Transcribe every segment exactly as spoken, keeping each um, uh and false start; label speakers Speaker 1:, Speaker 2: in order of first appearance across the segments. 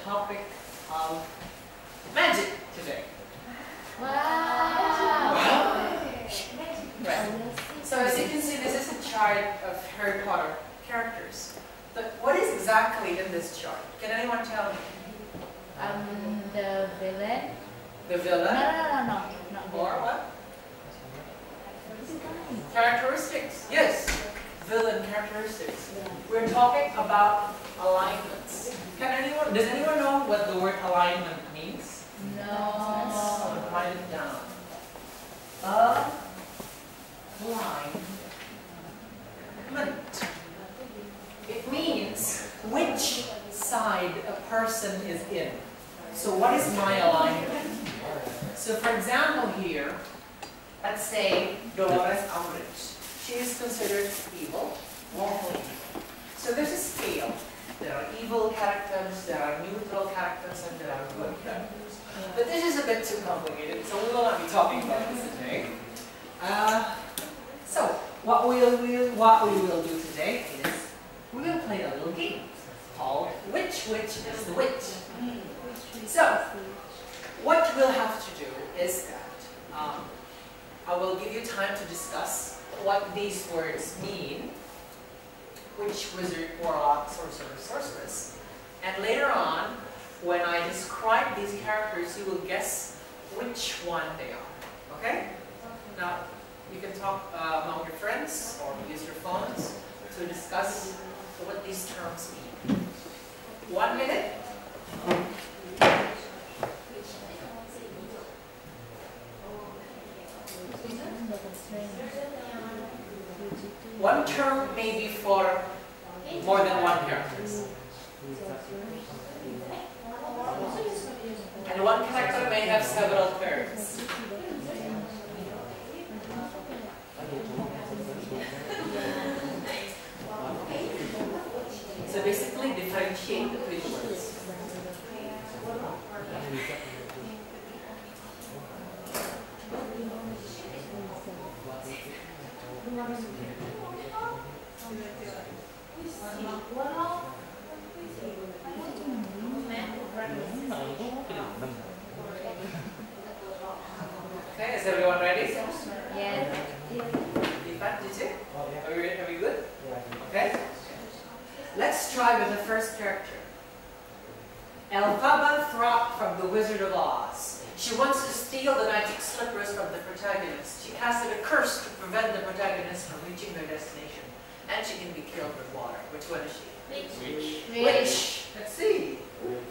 Speaker 1: topic of magic today.
Speaker 2: Wow!
Speaker 1: Wow. Right. So as you can see, this is a chart of Harry Potter characters. But what is exactly in this chart? Can anyone tell me?
Speaker 2: Um, the villain?
Speaker 1: The
Speaker 2: No,
Speaker 1: villain?
Speaker 2: no, no, no, no. Not
Speaker 1: Or
Speaker 2: villain.
Speaker 1: what? Characteristics. Yes. Villain characteristics. We're talking about alignments. Can anyone, does anyone know what the word alignment means?
Speaker 2: No.
Speaker 1: I'll write it down. Alignment. It means which side a person is in. So what is my alignment? So for example here, let's say Dolores Umbridge. She is considered evil, awful evil. So there's a scale. There are evil characters, there are neutral characters, and there are good characters. But this is a bit too complicated, so we will not be talking about this today. Uh, so what we'll, we'll, what we will do today is we will play a little game called Which Witch is the Witch? So what we'll have to do is that um, I will give you time to discuss what these words mean, which wizard, warlock, sorcerer, sorceress. And later on, when I describe these characters, you will guess which one they are. Okay? Now, you can talk uh, among your friends or use your phones to discuss what these terms mean. One minute. One term may be for more than one character. And one character may have several terms. So basically differentiate the three words. Okay, is everyone ready?
Speaker 2: Yes.
Speaker 1: Deepak, did you? Are we, are we good? Okay. Let's try with the first character. Elphaba Throp from The Wizard of Oz. She wants to steal the magic slippers from the protagonist. She casted a curse to prevent the protagonist from reaching their destination. And she can be killed with water. Which one is she?
Speaker 2: Witch.
Speaker 1: Witch. Let's see.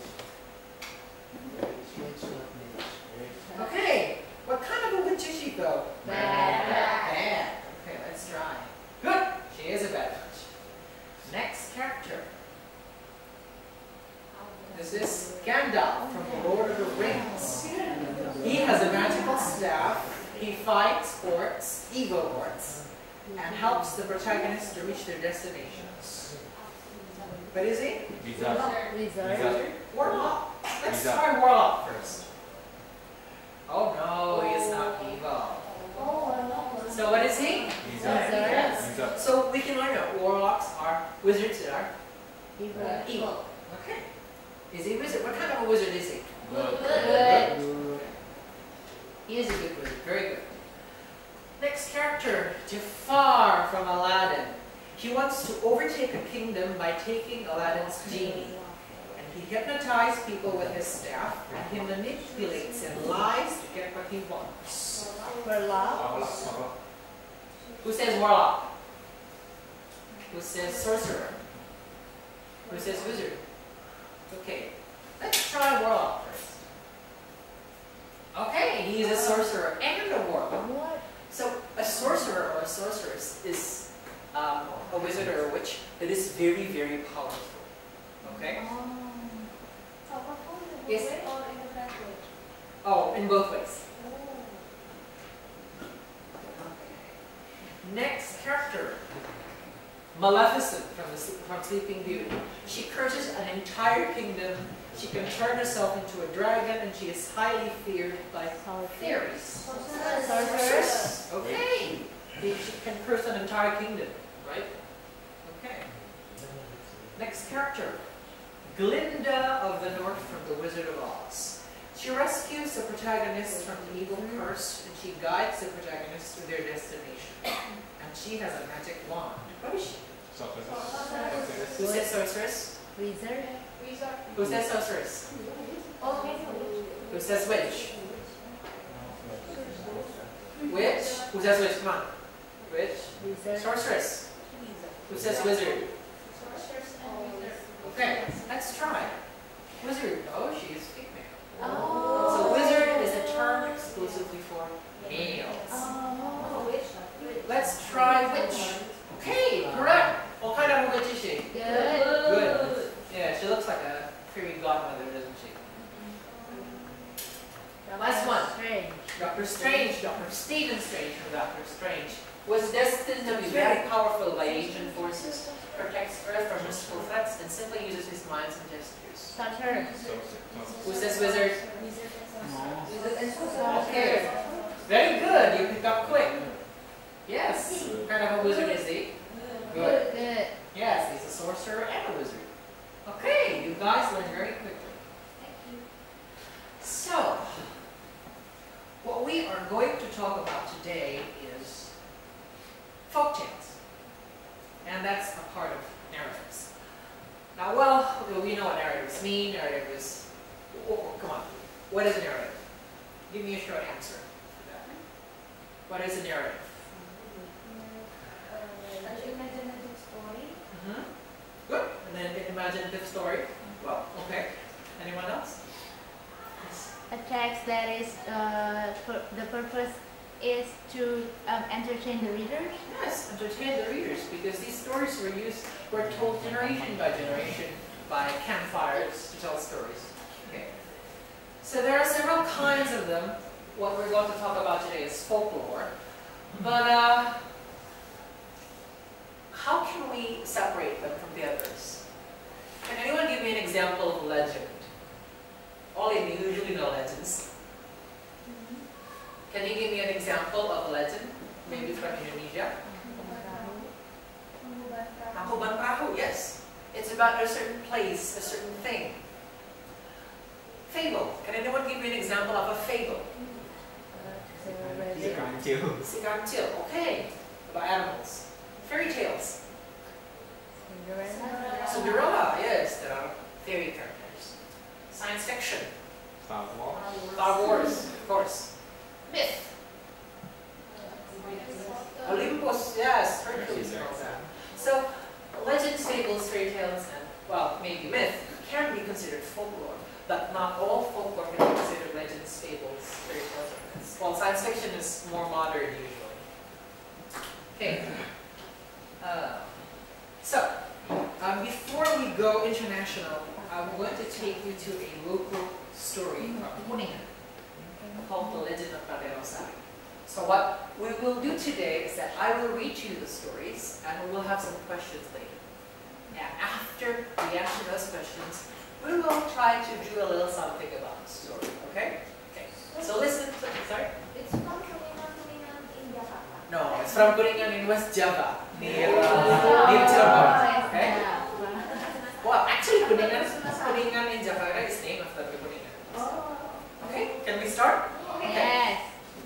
Speaker 1: Okay. What kind of a witch is she though?
Speaker 2: Bad.
Speaker 1: Bad. Okay, let's try. Good. She is a bad witch. Next character. This is Gandalf from The Lord of the Rings. He has a magical staff. He fights orcs, evil orcs, and helps the protagonists to reach their destinations. What is he?
Speaker 3: Wizard.
Speaker 2: Wizard.
Speaker 1: Warlock. Let's
Speaker 3: Wizard.
Speaker 1: try Warlock first. Oh no, he is not evil. So what is he?
Speaker 2: Wizard.
Speaker 3: Wizard.
Speaker 1: So we can learn that warlocks are wizards that are
Speaker 2: Evil.
Speaker 1: evil. Okay. Is he a wizard? What kind of a wizard is he?
Speaker 2: Good.
Speaker 1: He is a good wizard. Very good. Next character, Jafar from Aladdin. He wants to overtake a kingdom by taking Aladdin's genie. And he hypnotizes people with his staff, and he manipulates and lies to get what he wants.
Speaker 2: Warlock.
Speaker 1: Who says warlock? Who says sorcerer? Who says wizard? Okay, let's try warlock first. Okay, he's a sorcerer and a warlock.
Speaker 2: What?
Speaker 1: So a sorcerer or a sorceress is um, a wizard or a witch that is very, very powerful. Okay? Yes? Oh, in both ways. Next character, Maleficent from, the, from Sleeping Beauty. She curses an entire kingdom. She can turn herself into a dragon, and she is highly feared by fairies.
Speaker 2: Sorceress.
Speaker 1: Okay. She can curse an entire kingdom, right? Okay. Next character, Glinda of the North from The Wizard of Oz. She rescues the protagonist from the evil curse, and she guides the protagonist to their destination. And she has a magic wand. What is she? Who says sorceress?
Speaker 2: Wizard.
Speaker 1: Who says sorceress? Who says witch? Witch? Who says witch? Come on. Witch?
Speaker 2: Wizard.
Speaker 1: Sorceress. Who says wizard? Okay, let's try. Wizard. Oh, she is female.
Speaker 2: Oh.
Speaker 1: So wizard is a term exclusively for males.
Speaker 2: Oh.
Speaker 1: Let's try witch. Okay, correct. What kind of a witch is she?
Speaker 2: Good.
Speaker 1: Good. Yeah, she looks like a fairy godmother, doesn't she? Last one.
Speaker 2: Strange.
Speaker 1: Doctor Strange, Doctor Stephen Strange from Doctor Strange, was destined to be very powerful by ancient forces, protects Earth from mystical threats, and simply uses his minds and gestures.
Speaker 2: Sorcerer.
Speaker 1: Who says wizard? Okay. Very good. You pick up quick. Yes. What kind of a wizard is he? Good.
Speaker 2: Good.
Speaker 1: Yes, he's a sorcerer and a wizard. Okay, you guys learn very quickly. So, what we are going to talk about today is folktales. And that's a part of narratives. Now, well, we know what narratives mean. Narrative is, oh, come on, what is a narrative? Give me a short answer to that. What is a narrative? Mm-hmm. Good. And then an imaginative story. Well, okay. Anyone else?
Speaker 2: A text that is, uh, pur the purpose is to um, entertain the readers.
Speaker 1: Yes, entertain the readers, because these stories were used, were told generation by generation by campfires to tell stories. Okay. So there are several kinds of them. What we're going to talk about today is folklore. But uh, how can we separate them from the others? Can anyone give me an example of legend? All of you usually know legends. Can you give me an example of a legend? Maybe from Indonesia? Tangkuban Perahu, yes. It's about a certain place, a certain thing. Fable. Can anyone give me an example of a fable? Si Kancil. Okay. About animals. Fairy tales.
Speaker 2: Cinderella.
Speaker 1: Cinderella, yes. There are fairy characters. Science fiction.
Speaker 3: Star Wars.
Speaker 1: Star Wars, of course. Myth. Olympus, yes, Hercules and all that. So, legends, fables, fairy tales, and, well, maybe myth can be considered folklore, but not all folklore can be considered legends, fables, fairy tales, or myths. Well, science fiction is more modern usually. Okay. Uh, so, um, before we go international, I'm going to take you to a local story from Kuningan called The Legend of Raden Rosari. So what we will do today is that I will read you the stories and we will have some questions later. And after we answer those questions, we will try to do a little something about the story, okay? Okay. So listen to, sorry?
Speaker 4: It's from Kuningan, Kuningan in Jakarta.
Speaker 1: No, it's from Kuningan in West Java, near, uh, near Cirebon, okay? Well, actually Kuningan, Kuningan in Jakarta is named after the Kuningan. Okay, can we start? Okay.
Speaker 2: Yes.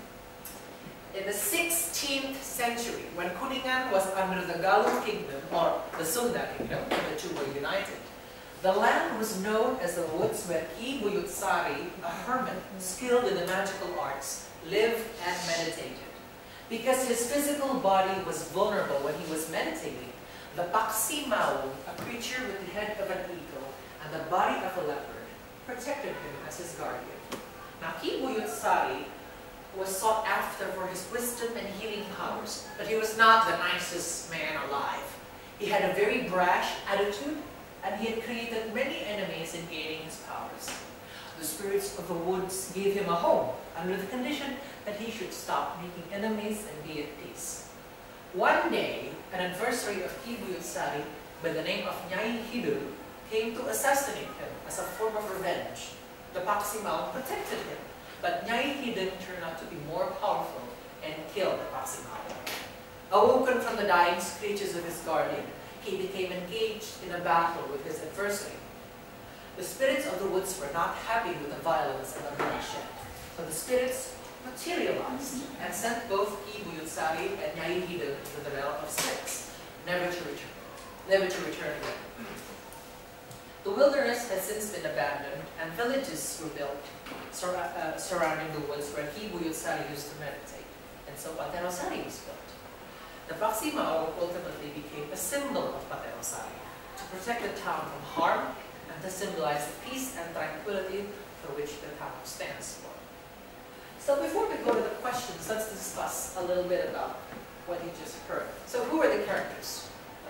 Speaker 1: In the sixteenth century, when Kuningan was under the Galuh kingdom, or the Sunda kingdom, when the two were united, the land was known as the woods where Ki Buyutsari, a hermit skilled in the magical arts, lived and meditated. Because his physical body was vulnerable when he was meditating, the Paksi Maung, a creature with the head of an eagle and the body of a leopard, protected him as his guardian. Now, Ki Buyutsari was sought after for his wisdom and healing powers, but he was not the nicest man alive. He had a very brash attitude, and he had created many enemies in gaining his powers. The spirits of the woods gave him a home, under the condition that he should stop making enemies and be at peace. One day, an adversary of Ki Buyutsari, by the name of Nyai Hidul, came to assassinate him as a form of revenge. The Paksi Maung protected him, but Nyai Hidul turned out to be more powerful and killed the Paksi Maung. Awoken from the dying screeches of his guardian, he became engaged in a battle with his adversary. The spirits of the woods were not happy with the violence and the bloodshed. So the spirits materialized and sent both Ki Buyutsari and Nyai Hideng to the realm of spirits, never to return, never to return again. The wilderness has since been abandoned and villages were built sur uh, surrounding the woods where Ki Buyutsari used to meditate, and so Paternosari was built. The Paximao ultimately became a symbol of Paternosari to protect the town from harm and to symbolize the peace and tranquility for which the town stands for. So before we go to the questions, let's discuss a little bit about what you just heard. So who are the characters?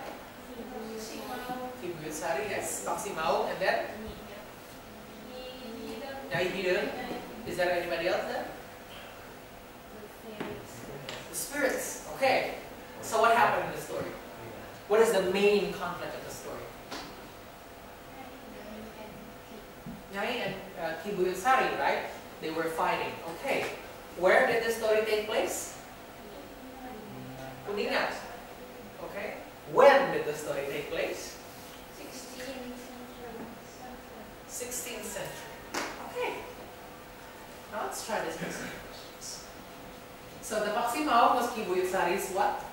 Speaker 1: Ki Buyutsari, yes. Paximao, and then? Nyai Hideng. Is there anybody else there? The spirits. Okay. So what happened in the story? What is the main conflict of the story? Nyai and uh, Ki Buyutsari, right? They were fighting. Okay. Where did the story take place? Kuningan. Okay. When did the story take place? sixteenth century. Okay. Now let's try this next questions. So the Paximao was Ki Buyutsari's what?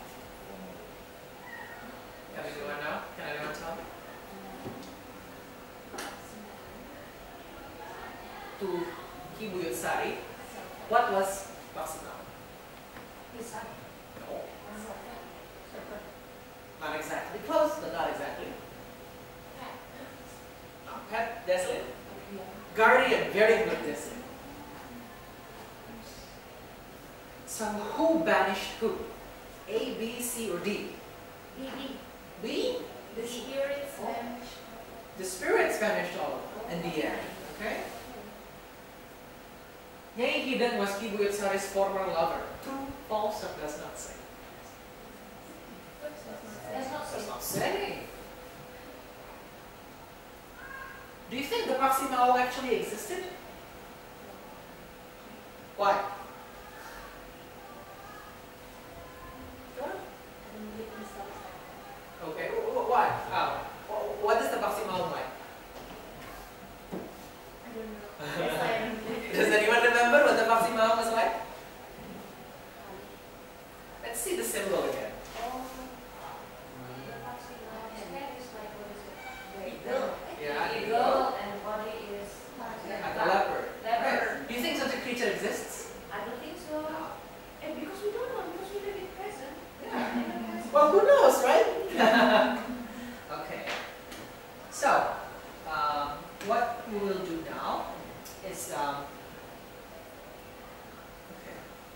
Speaker 1: Can anyone know? Can anyone tell me? To Ki Buyutsari, what was Paximao? No. Not exactly. Close, but not exactly. Pet, Desolate. Guardian, very good, Desolate. So who banished who? A, B, C, or D? B?
Speaker 2: The spirits
Speaker 1: Oh.
Speaker 2: vanished.
Speaker 1: The spirits banished all of them in the end. Okay? Nyai Hideng was Ki Buyutsari's former lover. True, false, or does not say?
Speaker 2: That's not
Speaker 1: Does not say. Do you think the Paximao actually existed? Why? Okay, wh- wh- why? How? Wh- What is the Paximao like? Does anyone remember what the Paximao was like? Let's see the symbol again. Yeah, eagle.
Speaker 4: and body is
Speaker 1: Like a leopard.
Speaker 4: Leopard.
Speaker 1: Do you think such a creature exists?
Speaker 4: I don't think so. And because we don't know, because we live in present.
Speaker 1: Yeah. Well, who knows, right? Okay. So, um, what we will do now is, um, okay.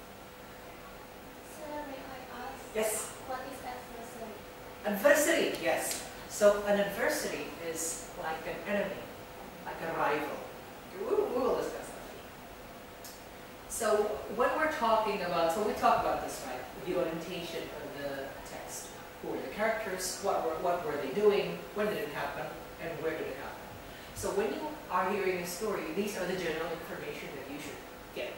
Speaker 4: Sir, may I ask?
Speaker 1: Yes,
Speaker 4: What is adversary?
Speaker 1: adversary, yes. So, an adversary is like an enemy, like a rival. We will, we will discuss that. So, when we're talking about, so we talked about this, right? The orientation of the text. Who were the characters? What were, what were they doing? When did it happen? And where did it happen? So when you are hearing a story, these are the general information that you should get.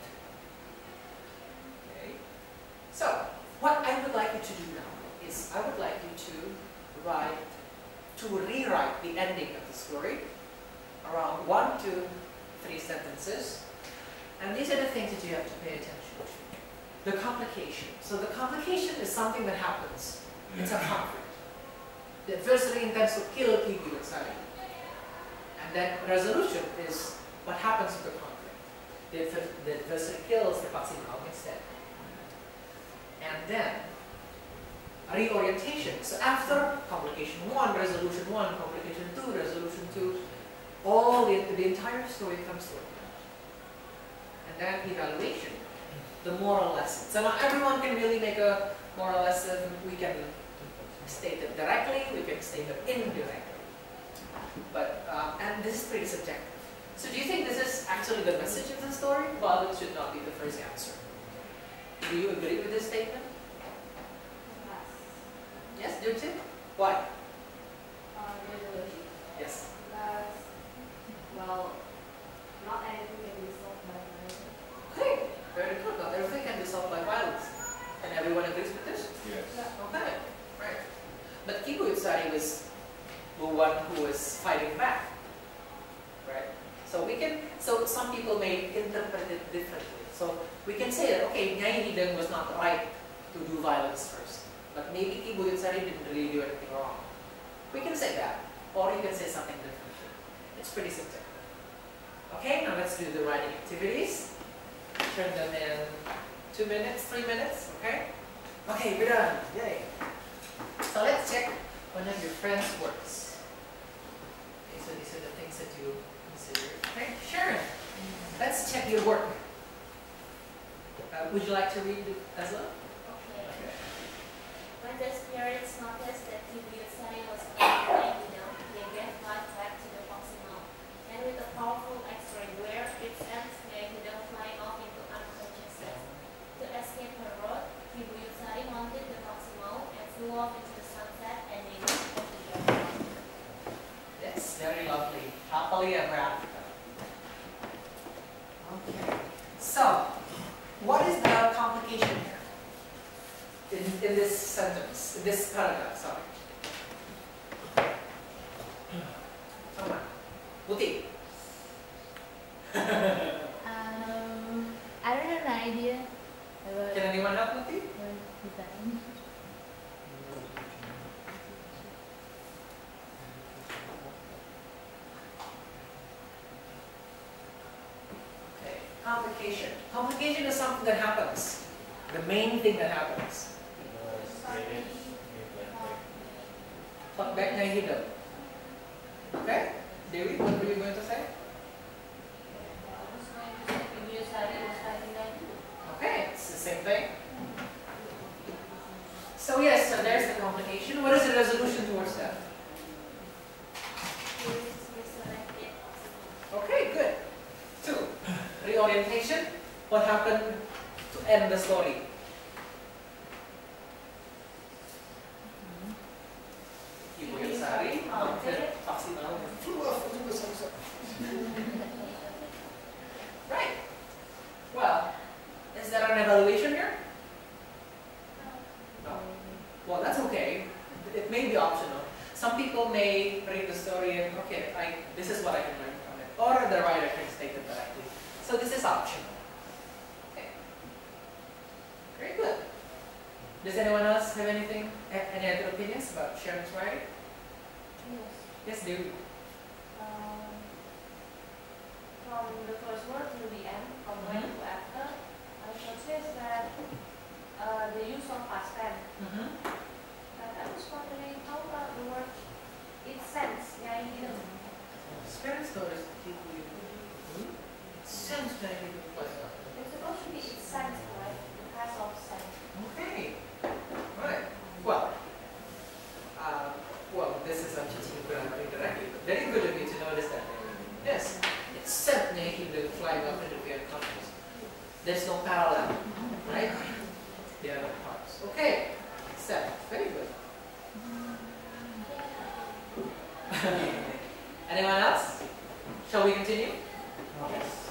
Speaker 1: Okay? So, what I would like you to do now is I would like you to write, to rewrite the ending of the story around one, two, three sentences. And these are the things that you have to pay attention to. The complication. So the complication is something that happens. It's a conflict. The adversary intends to kill Ki Buyutsari. And then resolution is what happens with the conflict. The, adver- the adversary kills the Paximao instead. And then reorientation. So after complication one, resolution one, complication two, resolution two, all the, the entire story comes to an end. And then evaluation, the moral lesson. So not everyone can really make a moral lesson. We can state it directly, we can state it indirectly. But, uh, and this is pretty subjective. So do you think this is actually the message of the story? Well, it should not be the first answer. Do you agree with this statement? Yes, do you? Why?
Speaker 4: Resolution.
Speaker 1: Yes.
Speaker 4: Because, well, not everything can be solved by violence.
Speaker 1: Okay, very good. Not everything can be solved by violence. And everyone agrees with this?
Speaker 3: Yes.
Speaker 1: Okay, right. But Ki Buyutsari was the one who was fighting back. people may interpret it differently. So we can say that, okay, Nyai Hideng was not right to do violence first. But maybe Ki Buyutsari didn't really do anything wrong. We can say that. Or you can say something differently. It's pretty simple. Okay, now let's do the writing activities. Turn them in two minutes, three minutes, okay? Okay, we're done. Yay. So let's check one of your friends' works. Okay, so these are the things that you consider. Okay, Sharon, let's check your work. Uh, would you like to read as well?
Speaker 2: Okay.
Speaker 1: Okay.
Speaker 2: When the spirits noticed that Ki Buyutsari was angry, you know, they gave life back to the foxy mouth. And with a powerful X-ray glare, its ends made Hideng flying off into unconsciousness. To escape her wrath, Ki Buyutsari mounted the foxy mouth and flew off into the sunset and they went to the other.
Speaker 1: Yes, very lovely. Happily ever after. Okay. So, what is the complication here? In, in this sentence, in this paragraph, sorry. Come on. Buti.
Speaker 2: Um, I don't have an idea. About
Speaker 1: Can anyone help Buti?
Speaker 2: design.
Speaker 1: Okay. Complication. Complication is something that happens. The main thing that happens. Talk back Nyai Hideng. Okay? Dewi, what were you going to say? Okay, it's the same thing. So yes, so there's the complication. What is the resolution towards that? Okay, good. Two, reorientation. What happened to end the story? Ki Buyutsari mounted foxy mouth and flew off into the sunset. Right. Well, is there an evaluation here? No. Well, that's okay. It may be optional. Some people may read the story and, okay, I, this is what I can learn from it. Or the writer can state it directly. So this is optional. Okay. Very good. Does anyone else have anything, any other opinions about Sharon's writing?
Speaker 4: Yes.
Speaker 1: Yes, do.
Speaker 4: Um, from the first word to the end, from when
Speaker 1: Mhm.
Speaker 4: to after, I noticed that uh, the use of past tense.
Speaker 1: Mm-hmm.
Speaker 4: And I was wondering how about the word its sense, Nyai Hideng.
Speaker 1: Spanish notice people use it. Sounds very good.
Speaker 4: It's supposed to be its sense, right? The past of sense.
Speaker 1: Okay. Right. Well, uh, well, this is I'm teaching grammar indirectly, but very good of you to notice that. Yes, it's sent making the flying up into the unconscious. There's no parallel, right? The other parts. Okay. Seven. Very good. Anyone else? Shall we continue? Yes.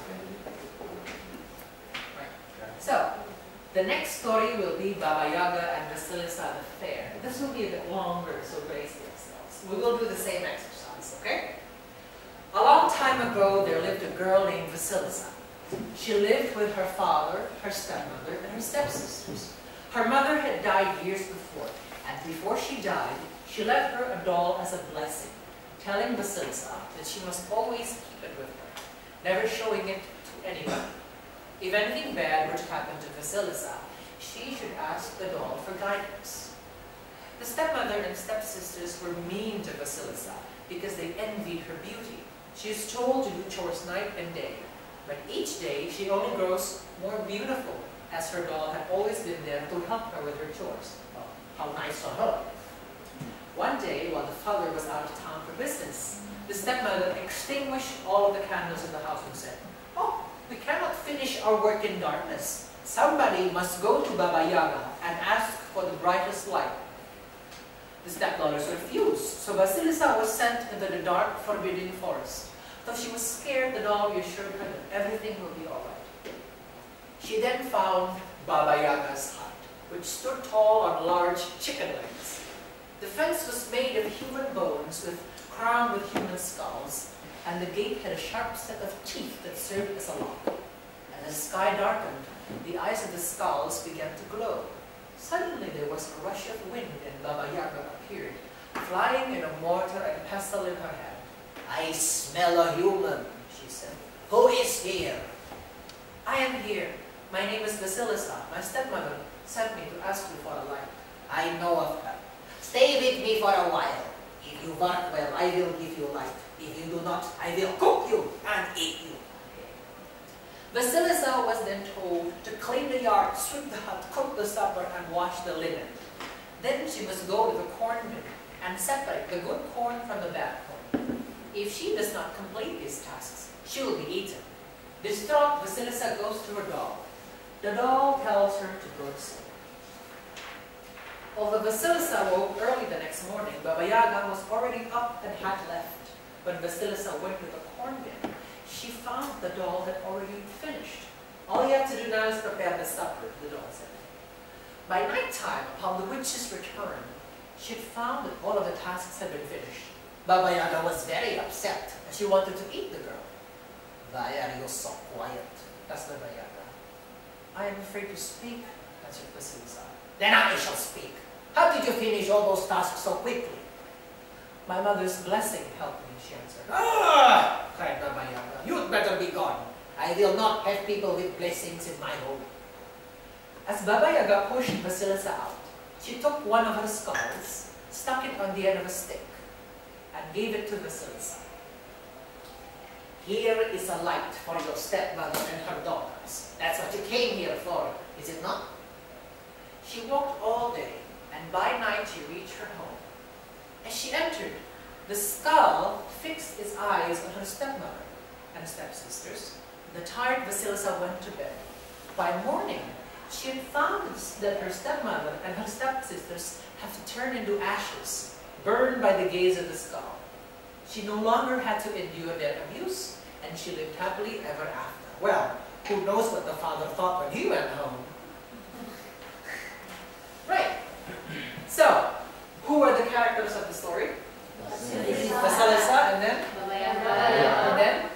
Speaker 1: Right. So, the next story will be Baba Yaga and Vasilisa the Fair. This will be a bit longer, so brace yourselves. We will do the same exercise, okay? A long time ago, there lived a girl named Vasilisa. She lived with her father, her stepmother, and her stepsisters. Her mother had died years before, and before she died, she left her a doll as a blessing, telling Vasilisa that she must always keep it with her, never showing it to anyone. If anything bad were to happen to Vasilisa, she should ask the doll for guidance. The stepmother and stepsisters were mean to Vasilisa because they envied her beauty. She is told to do chores night and day, but each day she only grows more beautiful, as her doll had always been there to help her with her chores. Well, how nice of her. One day, while the father was out of town for business, the stepmother extinguished all of the candles in the house and said, "Oh, we cannot finish our work in darkness. Somebody must go to Baba Yaga and ask for the brightest light." The stepdaughters refused, so Vasilisa was sent into the dark, forbidding forest. Though she was scared, the doll reassured her that everything will be all right. She then found Baba Yaga's hut, which stood tall on large chicken legs. The fence was made of human bones, with crowned with human skulls, and the gate had a sharp set of teeth that served as a lock. As the sky darkened, the eyes of the skulls began to glow. Suddenly there was a rush of wind, and Baba Yaga appeared, flying in a mortar and pestle in her hand. "I smell a human," she said. "Who is here?" "I am here. My name is Vasilisa. My stepmother sent me to ask you for a light." "I know of her. Stay with me for a while. If you work well, I will give you light. If you do not, I will cook you and eat you." Vasilisa was then told to clean the yard, sweep the hut, cook the supper, and wash the linen. Then she must go to the corn bin and separate the good corn from the bad corn. If she does not complete these tasks, she will be eaten. Distraught, Vasilisa goes to her doll. The doll tells her to go to sleep. Although Vasilisa woke early the next morning, Baba Yaga was already up and had left. When Vasilisa went to the corn bin, she found the doll had already finished. "All you have to do now is prepare the supper," the doll said. By night time, upon the witch's return, she had found that all of the tasks had been finished. Baba Yaga was very upset, and she wanted to eat the girl. "Why are you so quiet?" asked Baba Yaga. "I am afraid to speak," answered Vasilisa. "Then I shall speak. How did you finish all those tasks so quickly?" "My mother's blessing helped me," she answered. "Ah!" cried Baba Yaga. "You'd better be gone. I will not have people with blessings in my home." As Baba Yaga pushed Vasilisa out, she took one of her skulls, stuck it on the end of a stick, and gave it to Vasilisa. "Here is a light for your stepmother and her daughters. That's what you came here for, is it not?" She walked all day, and by night she reached her home. As she entered, the skull fixed its eyes on her stepmother and stepsisters. The tired Vasilisa went to bed. By morning, she had found that her stepmother and her stepsisters have to turn into ashes, burned by the gaze of the skull. She no longer had to endure their abuse, and she lived happily ever after. Well, who knows what the father thought when he went home? Right. So, who are the characters of the story? Vasilisa, and then? And then?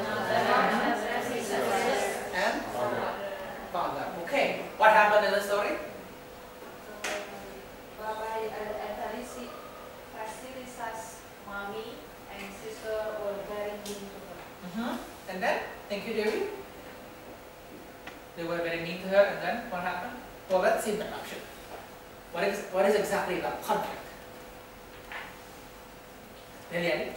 Speaker 1: And? Father. Okay. What happened in the story?
Speaker 4: Vasilisa's mommy and sister were very mean to her.
Speaker 1: Mm-hmm. And then? Thank you, Devi. They were very mean to her, and then what happened? Well, let's see the action. What is, what is exactly the conflict? Lilian?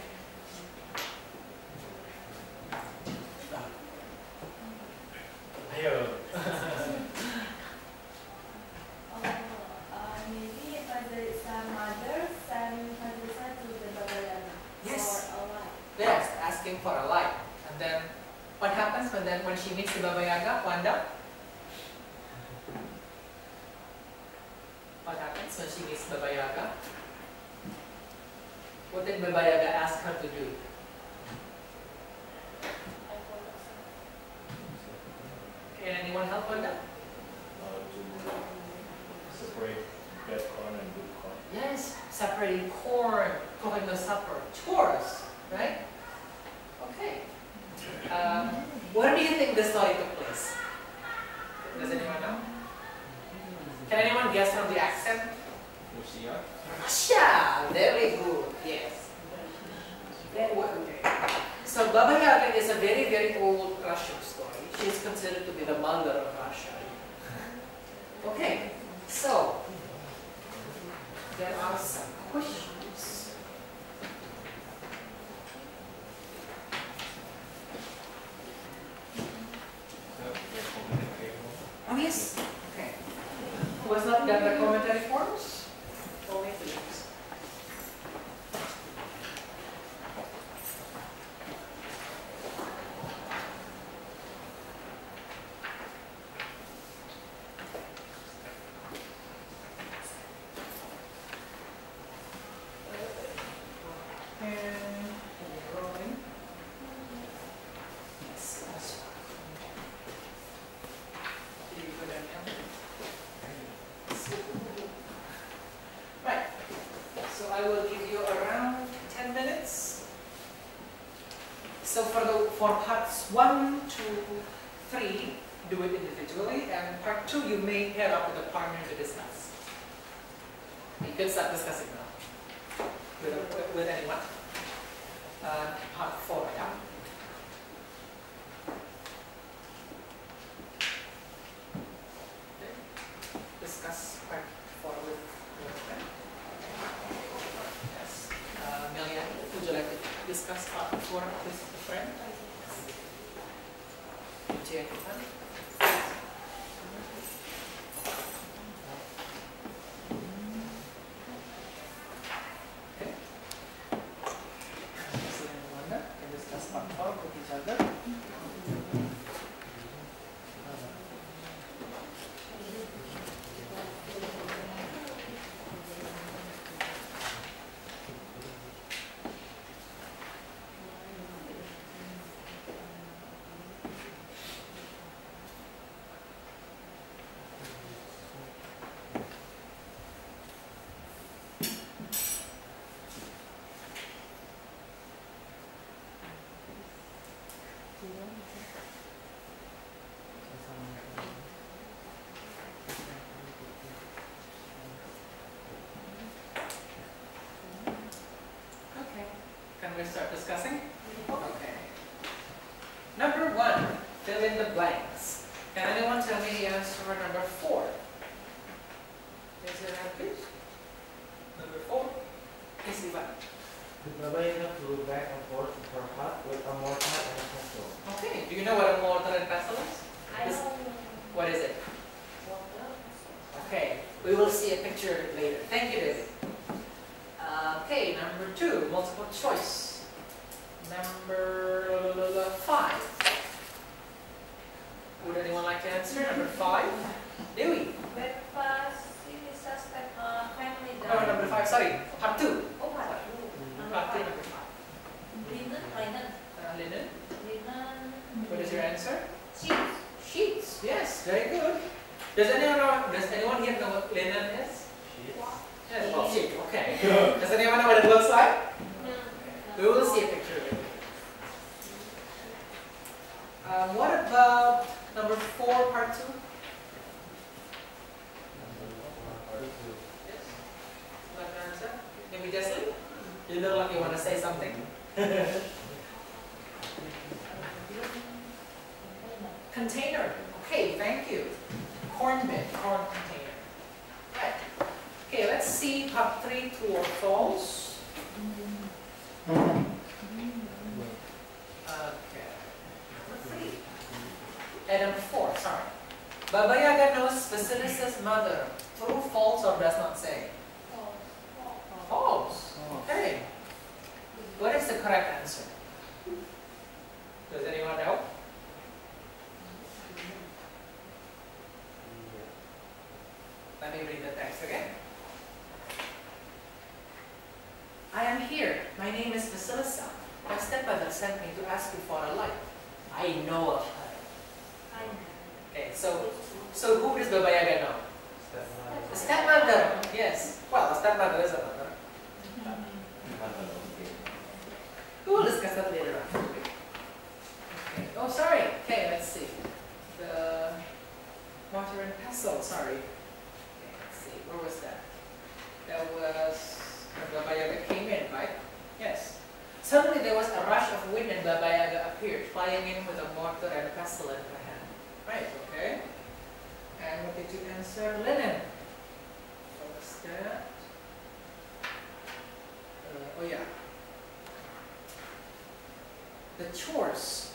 Speaker 3: Ayo.
Speaker 4: Oh, uh, maybe Vasilisa's mother sent Vasilisa to the Baba Yaga
Speaker 1: Yes.
Speaker 4: for a while.
Speaker 1: Yes, asking for a light. And then what happens when then when she meets the Baba Yaga? Wanda? What happens when she meets Baba Yaga? What did Baba Yaga ask her to do?
Speaker 4: I forgot some.
Speaker 1: Can anyone help Wanda?
Speaker 3: Uh, to separate bad corn and good corn.
Speaker 1: Yes, separating corn, cooking the supper, chores, right? Okay. Um, where do you think this story took place? Does anyone know? Can anyone guess from the accent?
Speaker 3: Lucia?
Speaker 1: Russia! Very good, yes. Very well, okay. So Baba Yaga is a very, very old Russian story. She is considered to be the mother of Russia. Okay, so there are some questions. Oh yes. Okay. Who has not done the commentary forms? Only Philips. And rolling. Yes, that's fine. Did you put that down? parts one, two, three, do it individually, and part two, you may pair up with a partner to discuss. You can start discussing now with, with, with anyone. Uh, part four, yeah. Okay. Discuss part four with your friend. Yes. Uh, Melia, would you like to discuss part four with a friend? Would you like to fun? Okay. Lucy and Wanda can discuss part four with each other. Okay. Can we start discussing? Okay. Number one, fill in the blanks. Can anyone tell me the answer for number four? Is it right, please? Number four? Is it right?
Speaker 5: The Babayaga flew back and forth to her hut with a mortar and a pestle.
Speaker 1: Okay. Do you know what a mortar and pestle is?
Speaker 2: I
Speaker 1: This-
Speaker 2: don't
Speaker 1: What is it?
Speaker 2: water.
Speaker 1: Okay. We will see a picture of it later. Thank you, David. Uh, okay, number two, multiple choice. Number five. Would anyone like to answer? Number five? Dewey.
Speaker 4: Breakfast is suspect uh, family
Speaker 1: Oh,
Speaker 4: died.
Speaker 1: number five, sorry. Part two.
Speaker 4: Oh, part two. Number
Speaker 1: Part two,
Speaker 4: five.
Speaker 1: number five.
Speaker 4: Linen, linen,
Speaker 1: Uh, linen.
Speaker 4: linen.
Speaker 1: What is your answer?
Speaker 4: Sheets.
Speaker 1: Sheets. Yes, very good. Does anyone know, does anyone here know what linen is? Yes, well, sheet, okay. Does anyone know what it looks like?
Speaker 2: No.
Speaker 1: We will see a picture of it. Um, what about number four, part two? Yes. Like an answer? Maybe Jesslyn? You look like you want to say something. Container. Okay, thank you. Corn bin, corn container. Right. Okay, let's see part three, true or false. Okay. Number three. And number four, sorry. Baba Yaga knows Vasilissa's mother. True, false, or does not say? False. Okay. What is the correct answer? Does anyone know? Let me read the text again. I am here. My name is Vasilisa. My stepmother sent me to ask you for a light. I know of her.
Speaker 4: I know.
Speaker 1: Okay, so so who does Baba Yaga know? The stepmother. Yes. Well, the stepmother is a mother. We will discuss that later on. Okay. Oh, sorry. Okay, let's see. The mortar and pestle. Sorry. Okay, let's see. Where was that? That was when Baba Yaga came in, right? Yes. Suddenly there was a rush of wind and Baba Yaga appeared, flying in with a mortar and a pestle in her hand. Right, okay. And what did you answer? Linen. What was that? Uh, oh yeah. The chores.